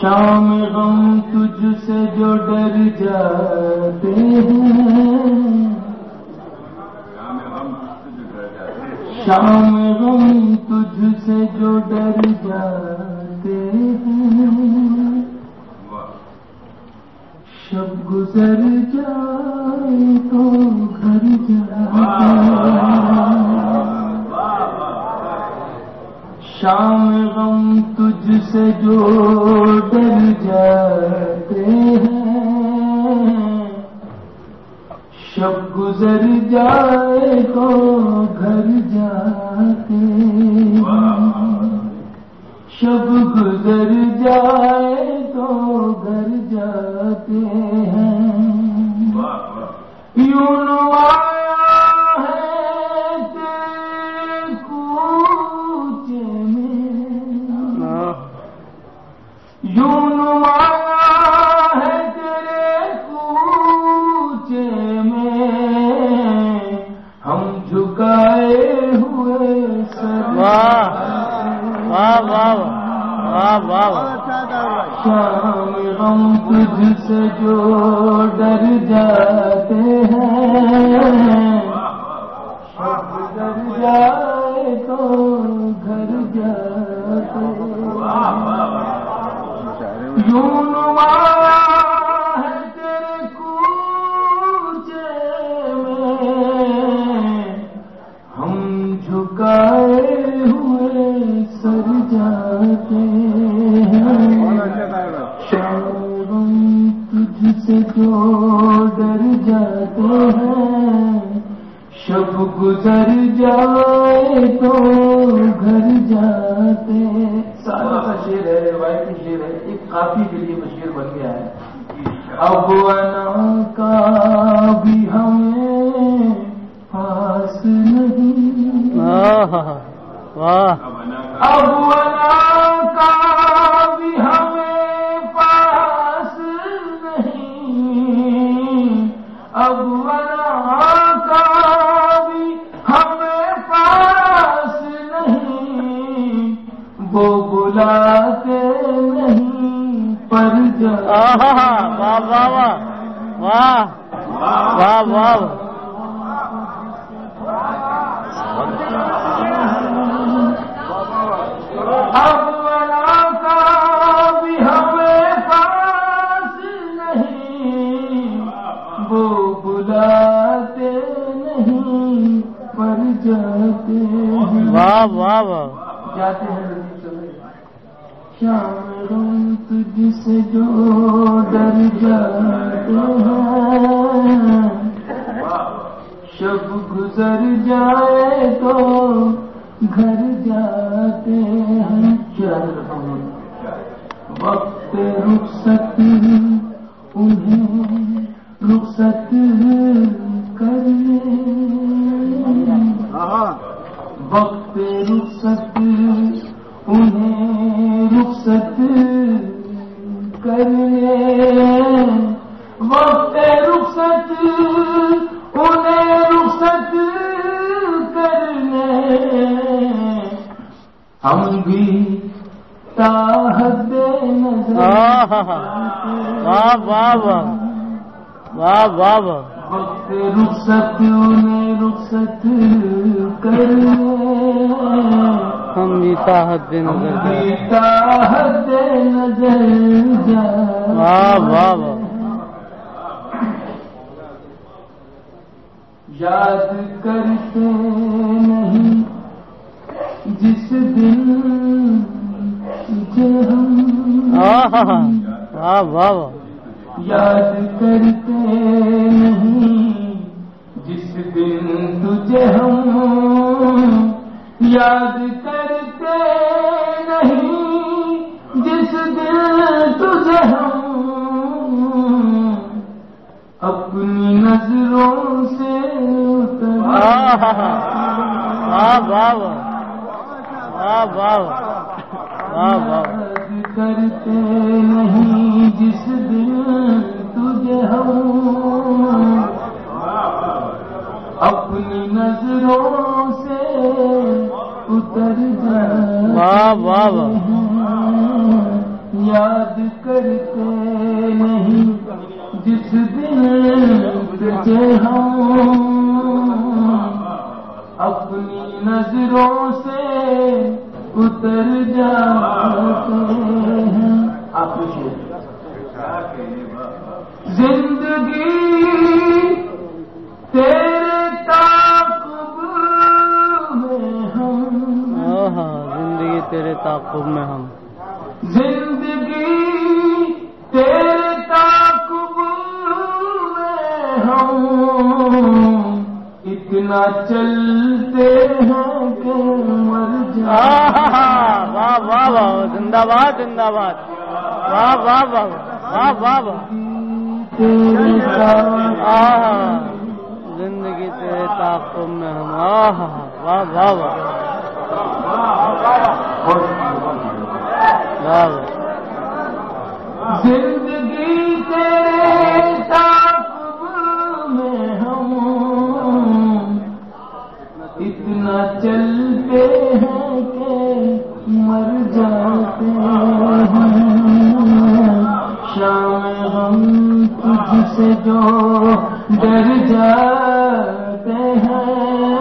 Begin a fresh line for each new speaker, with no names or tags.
شام غم تجھ سے جو ڈر جاتے ہیں، شام غم تجھ سے جو ڈر جاتے ہیں، شب گزر جائے تو گھر جاتے ہیں، شام غم تجھ سے جو ڈر جاتے ہیں، شب گزر جائے تو گھر جاتے ہیں، شب گزر جائے تو گھر جاتے ہیں، یوں نوایا ہے تیرے کوچے میں، یوں نوایا ہے تیرے کوچے میں، ہم جھکائے ہوئے سر، شام غم تجھ سے جو ڈر جاتے ہیں، شب گزر جائے تو گھر جاتے ہیں، یوں نوایا ہے تیرے کوچے میں، ہم جھکائے ہوئے سر جاتے ہیں، شام تجھ سے جو ڈر جاتے ہیں، شب گزر جائے تو گھر جاتے ہیں۔ سارا کا شعر ہے، روایتی شعر ہے، ایک قافیے کے لیے شعر بن گیا ہے۔ اب انا کا بھی ہمیں پاس نہیں، اب انا کا بھی ہمیں پاس نہیں، اب انا کا بھی ہمیں پاس نہیں، وہ بلاتے نہیں پر جاتے، اب ولا کا بھی ہمیں پاس نہیں، وہ بلاتے نہیں پر جاتے ہیں، جاتے ہیں۔ شام غم تجھ سے جو ڈر جاتے ہیں، شب گزر جائے تو گھر جاتے ہیں، وقت رخصت انہیں رخصت کرنے، وقت رخصت انہیں رخصت کرنے، وقت رخصت انہیں رخصت کرنے، ہم بھی تاحد نظر، وقت رخصت انہیں رخصت کرنے،
ہم بھی تاحد نظر،
تاحد نظر جا، یاد کرتے نہیں جس دن تجھے ہم، یاد کرتے نہیں جس دن تجھے ہم، یاد کرتے نہیں جس دن تجھے ہم، اپنی نظروں سے یاد کرتے نہیں جس دن تجھے ہم، اپنی نظروں سے اتر جائے، یاد کرتے نہیں جس دن تجھے ہم اپنی نظروں سے اتر جاتے ہیں. آپ زندگی تیرے تعاقب میں ہم.
زندگی تیرے تعاقب میں ہم.
زندگی تیرے تعاقب میں ہم اتنا چلتے ہیں کہ مر جاتے.
واہ واہ واہ زندہ باد زندہ باد. واہ واہ واہ واہ واہ واہ. زندگی تیرے تعاقب میں ہم. واہ واہ واہ واہ.
زندگی تیرے تعاقب میں ہم اتنا چلتے ہیں کہ مر جاتے ہیں. شام ہم تجھ سے جو ڈر جاتے ہیں